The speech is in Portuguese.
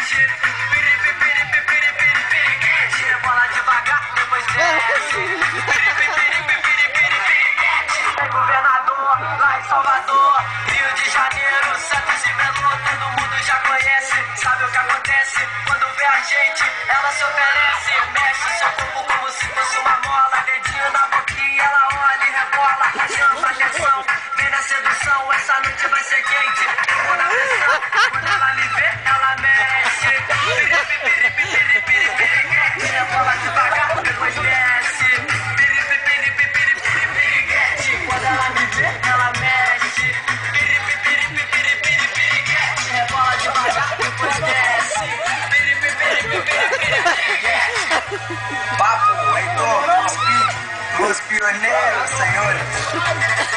Rebola devagar, depois desce. Governador, lá em Salvador, Rio de Janeiro, Santos e Belo, todo mundo já conhece. Sabe o que acontece? Quando vê a gente, ela se oferece. Mexe seu corpo como se fosse uma mola. Dedinho na boquinha, ela olha e rebola. Chama atenção, vem na sedução. Essa noite vai ser quente, eu vou na pressão. Quando ela me vê, ela mexe. Rebola devagar, depois desce. Quando ela me vê, ela mexe. Rebola devagar, depois desce. Papo, Heitor, os pioneiros, senhores.